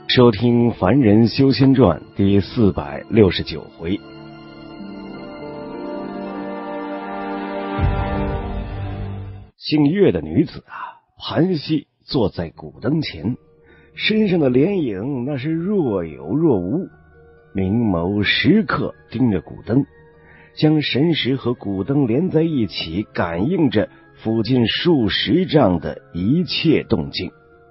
收听《凡人修仙传》第469回。姓岳的女子盘膝坐在古灯前，身上的莲影那是若有若无，明眸时刻盯着古灯，将神识和古灯连在一起，感应着附近数十丈的一切动静。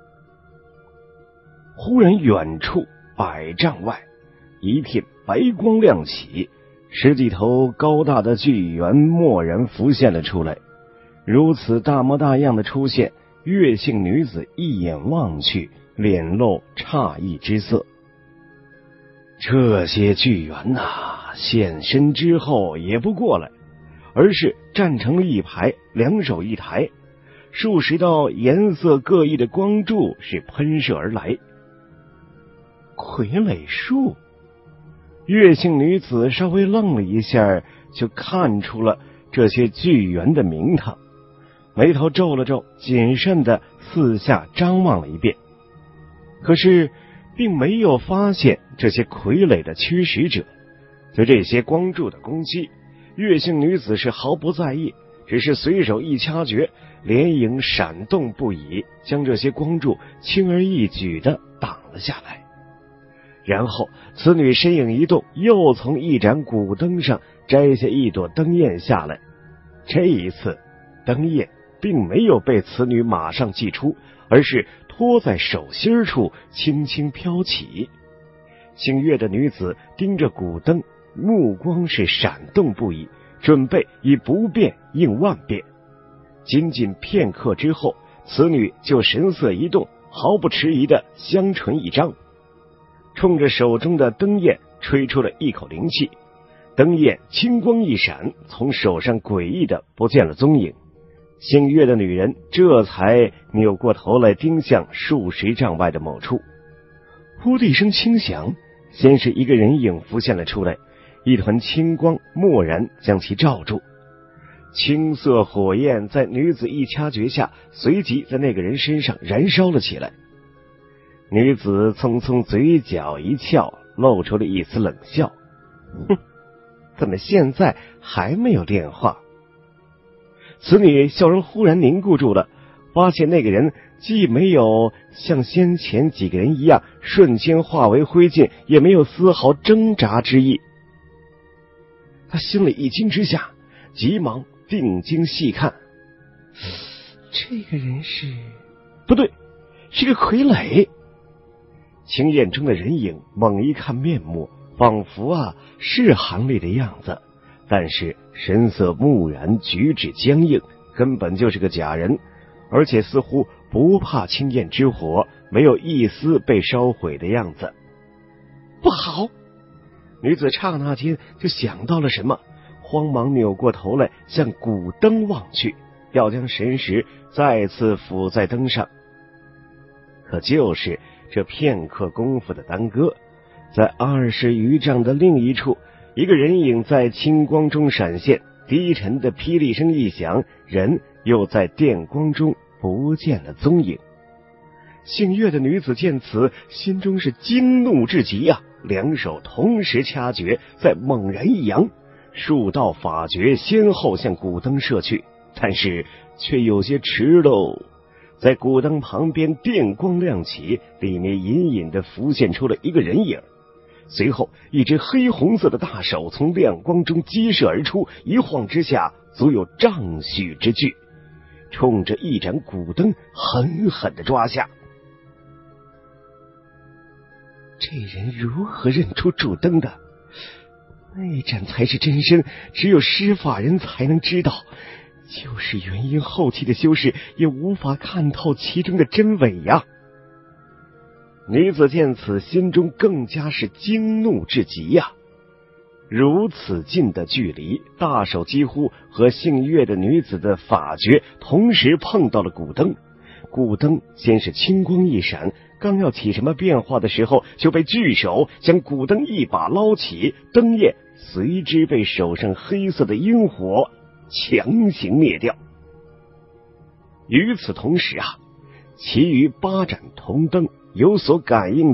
忽然远处100丈外，一片白光亮起，10几头高大的巨猿蓦然浮现了出来。如此大模大样的出现，岳姓女子一眼望去，脸露诧异之色。这些巨猿现身之后也不过来，而是站成了一排，两手一抬，数十道颜色各异的光柱是喷射而来。傀儡树，岳姓女子稍微愣了一下，就看出了这些巨猿的名堂，眉头皱了皱，谨慎地四下张望了一遍，可是并没有发现这些傀儡的驱使者。对这些光柱的攻击，岳姓女子是毫不在意，只是随手一掐诀，莲影闪动不已，将这些光柱轻而易举地挡了下来。然后此女身影一动，又从一盏古灯上摘下一朵灯焰下来。这一次灯焰并没有被此女马上祭出，而是托在手心处轻轻飘起。姓岳的女子盯着古灯，目光是闪动不已，准备以不变应万变。仅仅片刻之后，此女就神色一动，毫不迟疑的香唇一张，冲着手中的灯焰吹出了一口灵气，灯焰青光一闪，从手上诡异的不见了踪影。姓岳的女人这才扭过头来盯向数十丈外的某处。呼的一声轻响，先是一个人影浮现了出来，一团青光蓦然将其罩住。青色火焰在女子一掐诀下，随即在那个人身上燃烧了起来。女子匆匆嘴角一翘，露出了一丝冷笑：哼，怎么现在还没有炼化？此女笑容忽然凝固住了，发现那个人既没有像先前几个人一样瞬间化为灰烬，也没有丝毫挣扎之意。他心里一惊之下，急忙定睛细看，这个人是……不对，是个傀儡。青焰中的人影猛一看面目，仿佛是韩立的样子，但是神色木然，举止僵硬，根本就是个假人，而且似乎不怕青焰之火，没有一丝被烧毁的样子。不好！女子刹那间就想到了什么，慌忙扭过头来向古灯望去，要将神识再次附在灯上。可就是这片刻功夫的耽搁，在20余丈的另一处，一个人影在青光中闪现，低沉的霹雳声一响，人又在电光中不见了踪影。姓岳的女子见此，心中是惊怒至极两手同时掐诀，再猛然一扬，数道法诀先后向古灯射去，但是却有些迟喽。在古灯旁边电光亮起，里面隐隐地浮现出了一个人影，随后一只黑红色的大手从亮光中激射而出，一晃之下足有丈许之巨，冲着一盏古灯狠狠地抓下。这人如何认出主灯的？那盏才是真身，只有施法人才能知道，就是元婴后期的修士也无法看透其中的真伪呀。女子见此，心中更加是惊怒至极呀。如此近的距离，大手几乎和姓岳的女子的法诀同时碰到了古灯。古灯先是青光一闪，刚要起什么变化的时候，就被巨手将古灯一把捞起，灯焰随之被手上黑色的阴火强行灭掉。与此同时其余8盏铜灯有所感应的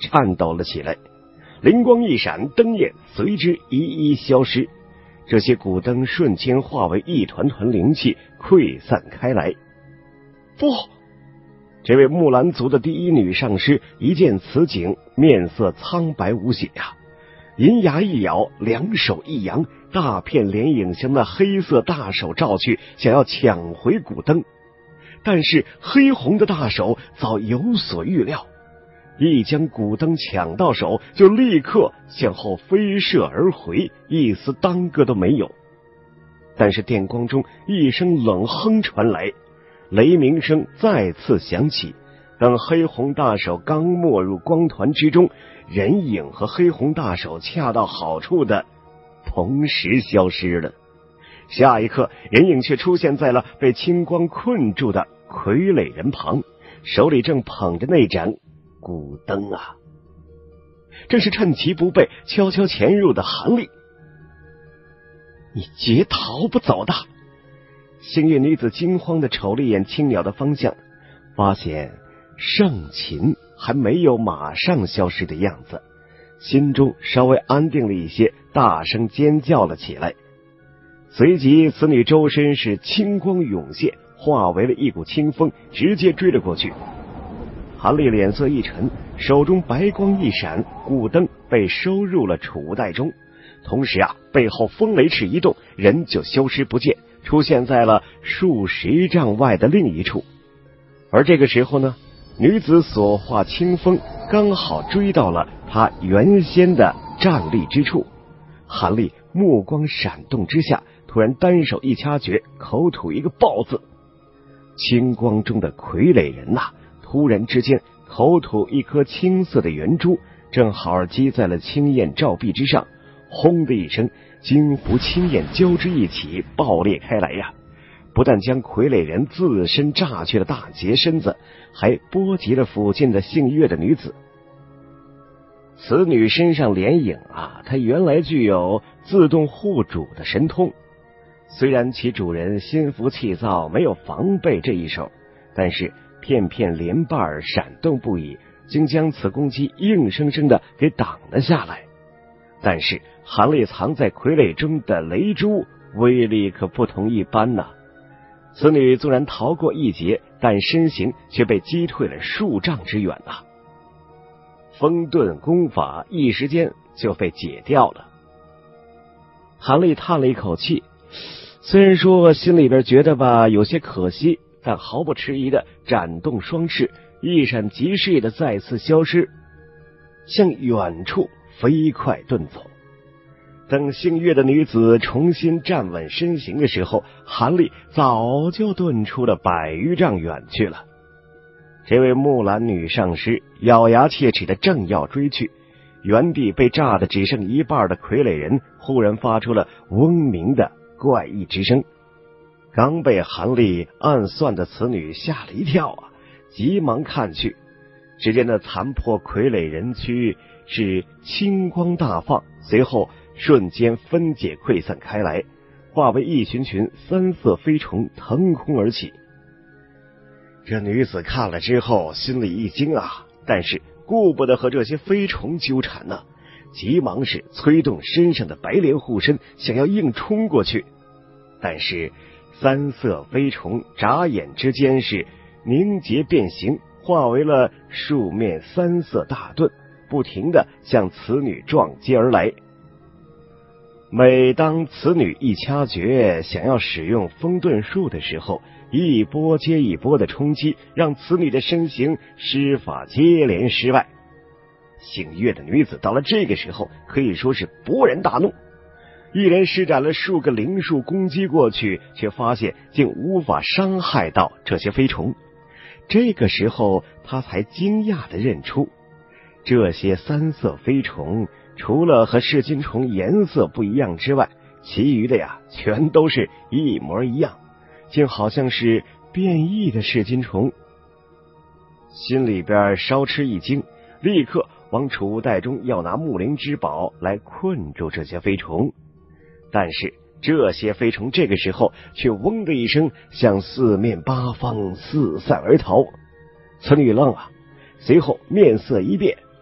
颤抖了起来，灵光一闪，灯焰随之一一消失，这些古灯瞬间化为一团团灵气溃散开来。不！这位木兰族的第一女上师一见此景，面色苍白无血呀，银牙一咬，两手一扬，大片莲影向那黑色大手照去，想要抢回古灯。但是黑红的大手早有所预料，一将古灯抢到手，就立刻向后飞射而回，一丝耽搁都没有。但是电光中一声冷哼传来，雷鸣声再次响起。等黑红大手刚没入光团之中，人影和黑红大手恰到好处的同时消失了。下一刻，人影却出现在了被青光困住的傀儡人旁，手里正捧着那盏古灯啊，正是趁其不备悄悄潜入的韩立。你绝逃不走的！星月女子惊慌地瞅了一眼青鸟的方向，发现盛琴还没有马上消失的样子，心中稍微安定了一些，大声尖叫了起来。随即此女周身是青光涌现，化为了一股清风，直接追了过去。韩立脸色一沉，手中白光一闪，古灯被收入了储物袋中，同时背后风雷翅一动，人就消失不见，出现在了数十丈外的另一处。而这个时候呢，女子所化清风刚好追到了她原先的站立之处。韩立目光闪动之下，突然单手一掐诀，口吐一个爆字。青光中的傀儡人突然之间口吐一颗青色的圆珠，正好击在了青焰照壁之上，轰的一声，金符青焰交织一起爆裂开来呀！不但将傀儡人自身炸去了大截身子，还波及了附近的姓岳的女子。此女身上莲影她原来具有自动护主的神通，虽然其主人心浮气躁，没有防备这一手，但是片片莲瓣闪动不已，竟将此攻击硬生生的给挡了下来。但是韩立藏在傀儡中的雷珠威力可不同一般此女纵然逃过一劫，但身形却被击退了数丈之远风遁功法一时间就被解掉了。韩立叹了一口气，虽然说心里边觉得有些可惜，但毫不迟疑的展动双翅，一闪即逝的再次消失，向远处飞快遁走。等姓岳的女子重新站稳身形的时候，韩立早就遁出了100余丈远去了。这位木兰女上师咬牙切齿的正要追去，原地被炸得只剩一半的傀儡人忽然发出了嗡鸣的怪异之声。刚被韩立暗算的此女吓了一跳急忙看去，只见那残破傀儡人躯是青光大放，随后瞬间分解溃散开来，化为一群群三色飞虫腾空而起。这女子看了之后心里一惊但是顾不得和这些飞虫纠缠急忙是催动身上的白莲护身，想要硬冲过去。但是三色飞虫眨眼之间是凝结变形，化为了数面三色大盾，不停地向此女撞击而来。每当此女一掐诀想要使用风遁术的时候，一波接一波的冲击，让此女的身形施法接连失败。姓岳的女子到了这个时候可以说是勃然大怒，一连施展了数个灵术攻击过去，却发现竟无法伤害到这些飞虫。这个时候他才惊讶地认出，这些三色飞虫除了和噬金虫颜色不一样之外，其余的全都是一模一样，竟好像是变异的噬金虫。心里边稍吃一惊，立刻往储物袋中要拿木灵之宝来困住这些飞虫。但是这些飞虫这个时候却嗡的一声向四面八方四散而逃。此女愣随后面色一变，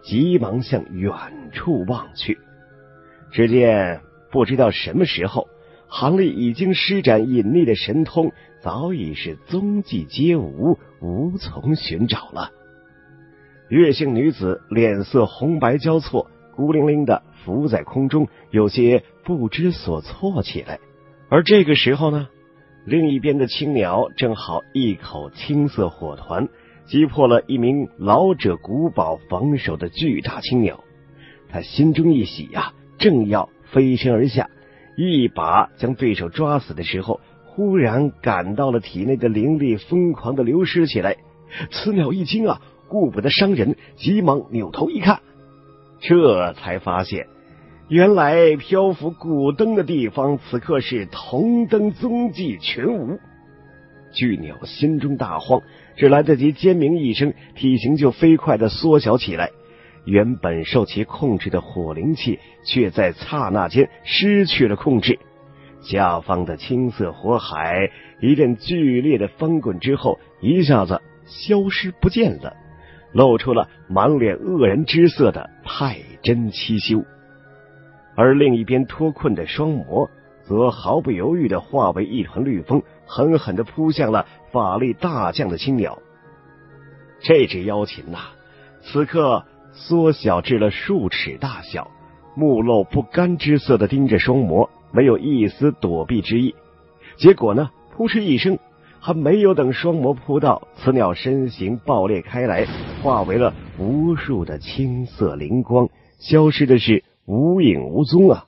急忙向远处望去。只见不知道什么时候，韩立已经施展隐匿的神通，早已是踪迹皆无，无从寻找了。月姓女子脸色红白交错，孤零零的浮在空中，有些不知所措起来。而这个时候呢，另一边的青鸟正好一口青色火团击破了一名老者古堡防守的巨大青鸟。他心中一喜呀，正要飞身而下，一把将对手抓死的时候，忽然感到了体内的灵力疯狂的流失起来。此鸟一惊啊，顾不得伤人，急忙扭头一看，这才发现原来漂浮古灯的地方此刻是铜灯踪迹全无。巨鸟心中大慌，只来得及尖鸣一声，体型就飞快地缩小起来。原本受其控制的火灵气却在刹那间失去了控制，下方的青色火海一阵剧烈的翻滚之后，一下子消失不见了，露出了满脸恶人之色的太真七修。而另一边脱困的双魔则毫不犹豫地化为一团绿风，狠狠地扑向了法力大降的青鸟。这只妖禽此刻缩小至了数尺大小，目露不甘之色地盯着双魔，没有一丝躲避之意。结果呢，扑哧一声，还没有等双魔扑到，此鸟身形爆裂开来，化为了无数的青色灵光，消失的是无影无踪啊！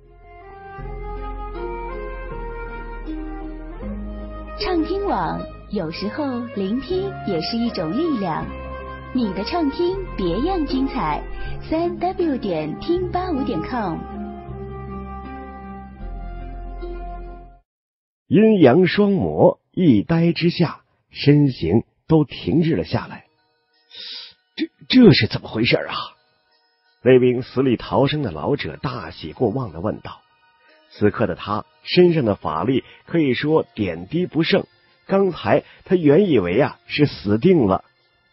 畅听网，有时候聆听也是一种力量。你的畅听别样精彩，3w.听85.com。 阴阳双魔一呆之下，身形都停滞了下来。这是怎么回事啊？那名死里逃生的老者大喜过望地问道。此刻的他身上的法力可以说点滴不剩，刚才他原以为是死定了。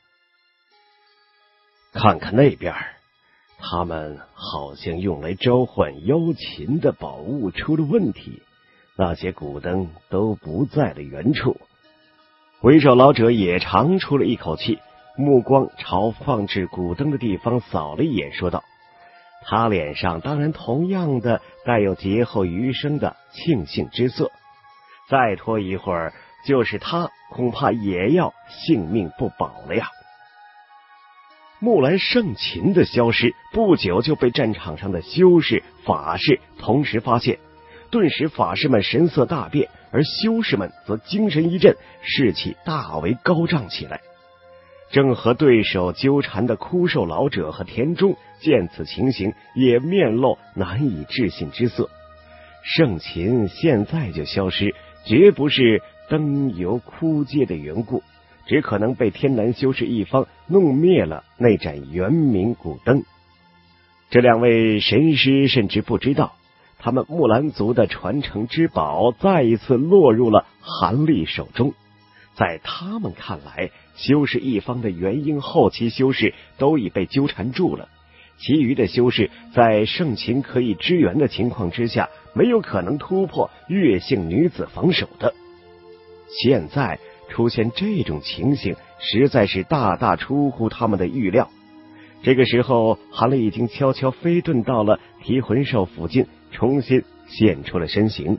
看看那边，他们好像用来召唤妖禽的宝物出了问题，那些古灯都不在了原处。为首老者也长出了一口气，目光朝放置古灯的地方扫了一眼，说道：他脸上当然同样的带有劫后余生的庆幸之色，再拖一会儿，就是他恐怕也要性命不保了呀。木兰圣琴的消失不久就被战场上的修士法士同时发现，顿时法师们神色大变，而修士们则精神一振，士气大为高涨起来。正和对手纠缠的枯瘦老者和田中见此情形，也面露难以置信之色。圣琴现在就消失，绝不是灯油枯竭的缘故，只可能被天南修士一方弄灭了那盏元明古灯。这两位神师甚至不知道，他们木兰族的传承之宝再一次落入了韩立手中。在他们看来，修士一方的元婴后期修士都已被纠缠住了，其余的修士在圣琴可以支援的情况之下，没有可能突破月姓女子防守的。现在出现这种情形，实在是大大出乎他们的预料。这个时候，韩立已经悄悄飞遁到了提魂兽附近，重新现出了身形。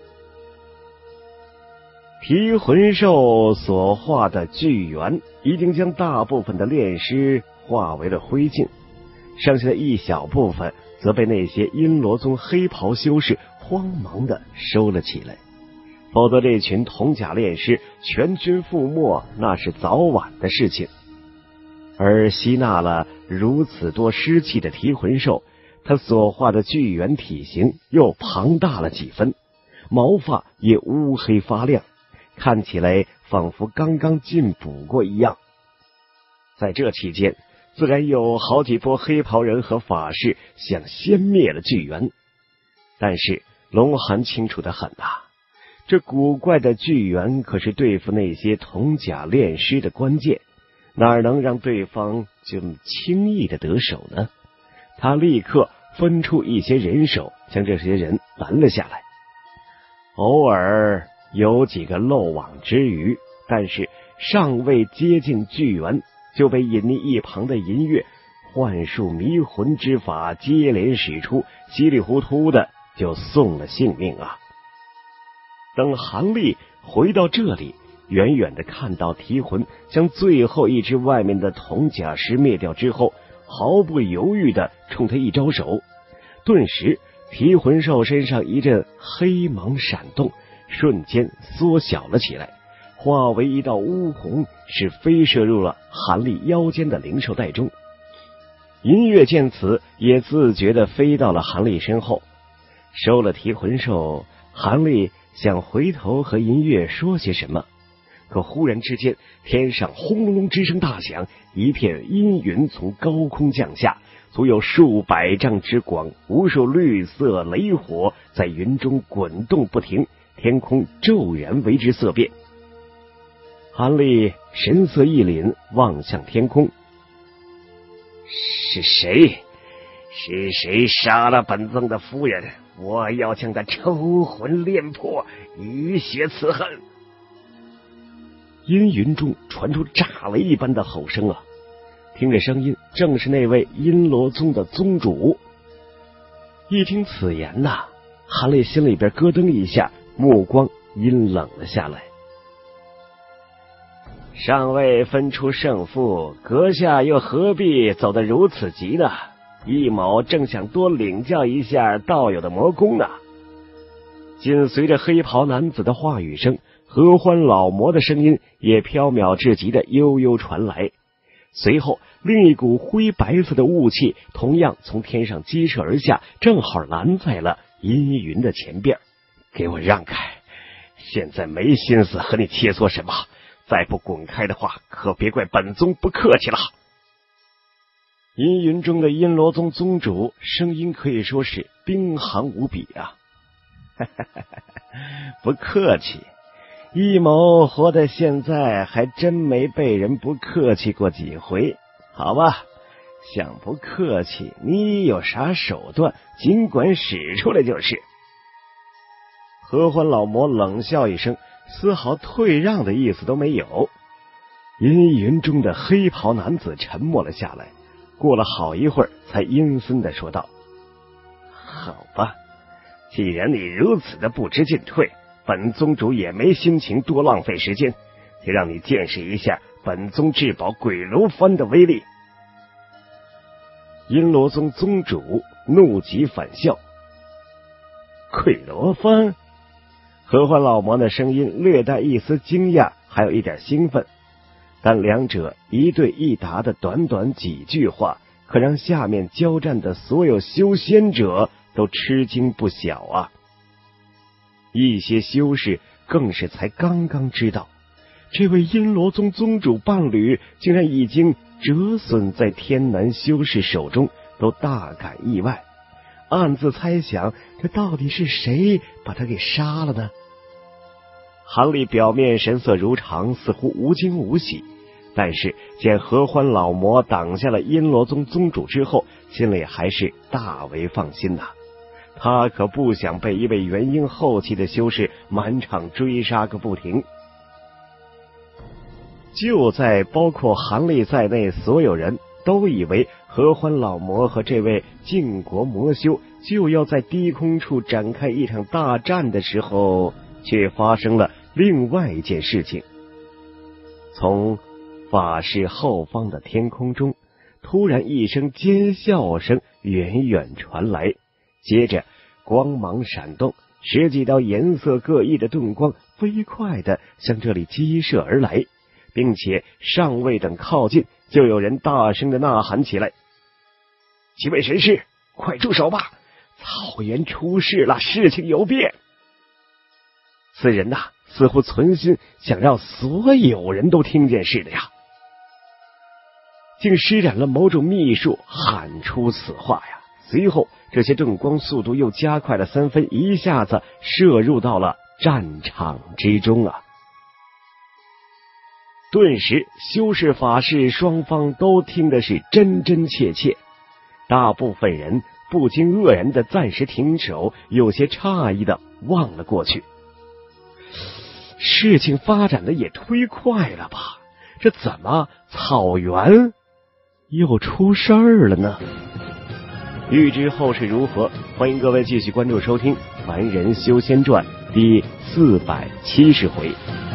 提魂兽所化的巨猿已经将大部分的炼尸化为了灰烬，剩下的一小部分则被那些阴罗宗黑袍修士慌忙的收了起来，否则这群铜甲炼尸全军覆没，那是早晚的事情。而吸纳了如此多尸气的提魂兽，他所化的巨猿体型又庞大了几分，毛发也乌黑发亮，看起来仿佛刚刚进补过一样。在这期间，自然有好几波黑袍人和法士想先灭了巨猿，但是龙寒清楚得很这古怪的巨猿可是对付那些铜甲炼尸的关键，哪能让对方就轻易的得手呢？ 他立刻分出一些人手，将这些人拦了下来。偶尔有几个漏网之鱼，但是尚未接近巨猿，就被隐匿一旁的银月幻术迷魂之法接连使出，稀里糊涂的就送了性命啊！等韩立回到这里，远远的看到提魂将最后一只外面的铜甲石灭掉之后，毫不犹豫的冲他一招手，顿时提魂兽身上一阵黑芒闪动，瞬间缩小了起来，化为一道乌虹，是飞射入了韩立腰间的灵兽袋中。银月见此，也自觉地飞到了韩立身后，收了提魂兽。韩立想回头和银月说些什么，可忽然之间，天上轰隆隆之声大响，一片阴云从高空降下，足有数百丈之广，无数绿色雷火在云中滚动不停，天空骤然为之色变。韩立神色一凛，望向天空。是谁杀了本宗的夫人？我要将他抽魂炼魄，以雪此恨。阴云中传出炸雷一般的吼声啊！听着声音，正是那位阴罗宗的宗主。一听此言呐，韩立心里边咯噔一下，目光阴冷了下来。尚未分出胜负，阁下又何必走得如此急呢？易某正想多领教一下道友的魔功呢。紧随着黑袍男子的话语声，合欢老魔的声音也飘渺至极的悠悠传来。随后，另一股灰白色的雾气同样从天上激射而下，正好拦在了阴云的前边。给我让开！现在没心思和你切磋什么，再不滚开的话，可别怪本宗不客气了。阴云中的阴罗宗宗主声音可以说是冰寒无比啊！不客气，易某活到现在还真没被人不客气过几回。好吧，想不客气，你有啥手段尽管使出来就是。合欢老魔冷笑一声，丝毫退让的意思都没有。阴云中的黑袍男子沉默了下来，过了好一会儿才阴森的说道：好吧，既然你如此的不知进退，本宗主也没心情多浪费时间，就让你见识一下本宗至宝鬼罗幡的威力。阴罗宗宗主怒极反笑。鬼罗幡？合欢老魔的声音略带一丝惊讶，还有一点兴奋，但两者一对一答的短短几句话，可让下面交战的所有修仙者都吃惊不小啊！一些修士更是才刚刚知道，这位阴罗宗宗主伴侣竟然已经折损在天南修士手中，都大感意外，暗自猜想，这到底是谁把他给杀了呢？韩立表面神色如常，似乎无惊无喜，但是见合欢老魔挡下了阴罗宗宗主之后，心里还是大为放心呐。他可不想被一位元婴后期的修士满场追杀个不停。就在包括韩立在内所有人都以为合欢老魔和这位晋国魔修就要在低空处展开一场大战的时候，却发生了另外一件事情。从法室后方的天空中，突然一声尖笑声远远传来，接着光芒闪动，十几道颜色各异的盾光飞快地向这里激射而来，并且尚未等靠近，就有人大声地呐喊起来：几位神士，快住手吧！草原出事了，事情有变！此人呐，似乎存心想让所有人都听见似的呀，竟施展了某种秘术喊出此话呀。随后这些盾光速度又加快了3分，一下子射入到了战场之中啊。顿时修士法士双方都听的是真真切切， 大部分人不禁愕然的暂时停手，有些诧异的望了过去。事情发展的也忒快了吧？这怎么草原又出事儿了呢？欲知后事如何，欢迎各位继续关注收听《凡人修仙传》第470回。